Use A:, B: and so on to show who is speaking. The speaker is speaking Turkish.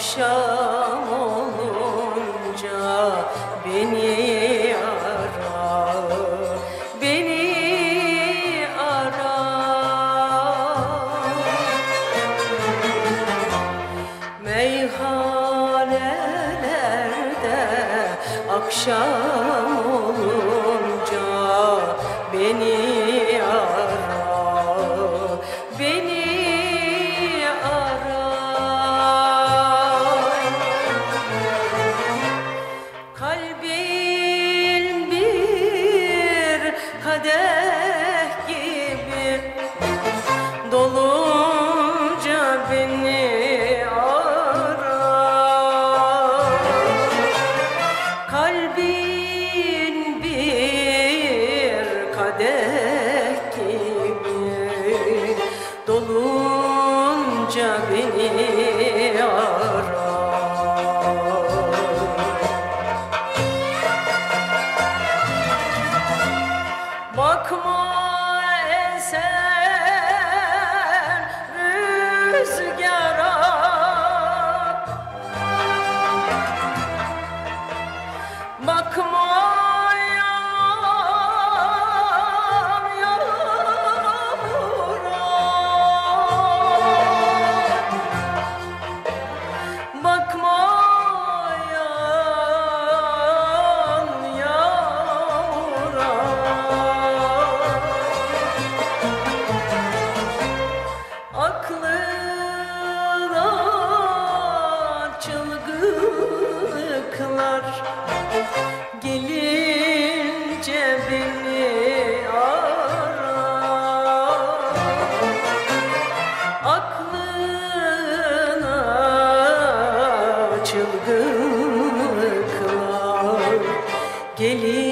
A: Akşam olunca beni ara, beni ara. Meyhanelerde akşam olunca beni ara, beni ara. Kalbin bir kadeh gibi dolunca beni ara. Kalbin bir kadeh gibi dolunca beni ara. Bakma esen rüzgara, bakma yağan yağmura, bakma yağan yağmura. Aklına çılgınlıklar gelince beni ara. Aklına çılgınlıklar gelince